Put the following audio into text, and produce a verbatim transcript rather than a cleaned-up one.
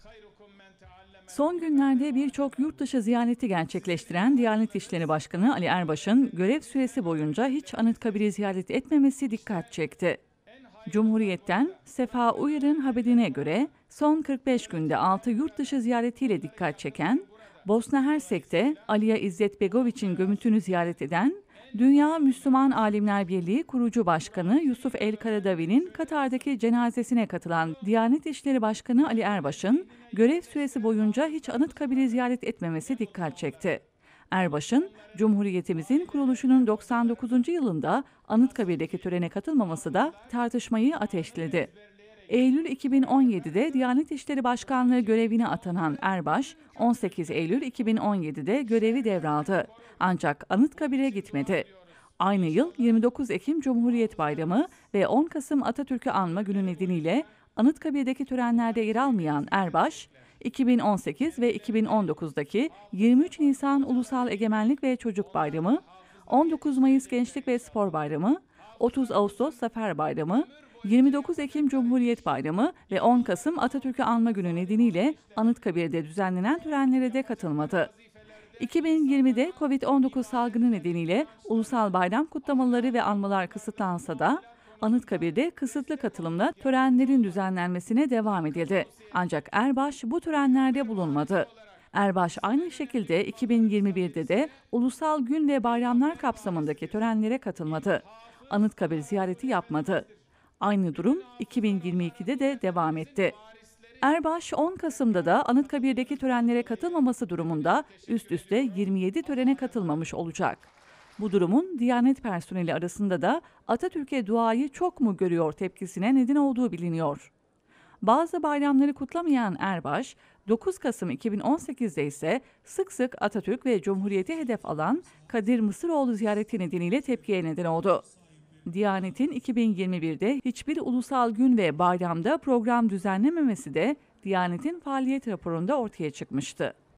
Son günlerde birçok yurt dışı ziyareti gerçekleştiren Diyanet İşleri Başkanı Ali Erbaş'ın görev süresi boyunca hiç Anıtkabir'i ziyaret etmemesi dikkat çekti. Cumhuriyet'ten Sefa Uyar'ın haberine göre son kırk beş günde altı yurt dışı ziyaretiyle dikkat çeken, Bosna Hersek'te Alija İzzetbegoviç'in gömütünü ziyaret eden, Dünya Müslüman Alimler Birliği kurucu başkanı Yusuf El-Karadavi'nin Katar'daki cenazesine katılan Diyanet İşleri Başkanı Ali Erbaş'ın görev süresi boyunca hiç Anıtkabir'i ziyaret etmemesi dikkat çekti. Erbaş'ın, Cumhuriyetimizin kuruluşunun doksan dokuzuncu yılında Anıtkabir'deki törene katılmaması da tartışmayı ateşledi. Eylül iki bin on yedi'de Diyanet İşleri Başkanlığı görevine atanan Erbaş, on sekiz Eylül iki bin on yedi'de görevi devraldı. Ancak Anıtkabir'e gitmedi. Aynı yıl yirmi dokuz Ekim Cumhuriyet Bayramı ve on Kasım Atatürk'ü anma günü nedeniyle Anıtkabir'deki törenlerde yer almayan Erbaş, iki bin on sekiz ve iki bin on dokuz'daki yirmi üç Nisan Ulusal Egemenlik ve Çocuk Bayramı, on dokuz Mayıs Gençlik ve Spor Bayramı, otuz Ağustos Zafer Bayramı, yirmi dokuz Ekim Cumhuriyet Bayramı ve on Kasım Atatürk'ü anma günü nedeniyle Anıtkabir'de düzenlenen törenlere de katılmadı. iki bin yirmi'de kovid on dokuz salgını nedeniyle ulusal bayram kutlamaları ve anmalar kısıtlansa da Anıtkabir'de kısıtlı katılımla törenlerin düzenlenmesine devam edildi. Ancak Erbaş bu törenlerde bulunmadı. Erbaş aynı şekilde iki bin yirmi bir'de de ulusal gün ve bayramlar kapsamındaki törenlere katılmadı. Anıtkabir ziyareti yapmadı. Aynı durum iki bin yirmi iki'de de devam etti. Erbaş on Kasım'da da Anıtkabir'deki törenlere katılmaması durumunda üst üste yirmi yedi törene katılmamış olacak. Bu durumun Diyanet personeli arasında da Atatürk'e duayı çok mu görüyor tepkisine neden olduğu biliniyor. Bazı bayramları kutlamayan Erbaş, dokuz Kasım iki bin on sekiz'de ise sık sık Atatürk ve Cumhuriyeti hedef alan Kadir Mısıroğlu ziyareti nedeniyle tepkiye neden oldu. Diyanet'in iki bin yirmi bir'de hiçbir ulusal gün ve bayramda program düzenlememesi de Diyanet'in faaliyet raporunda ortaya çıkmıştı.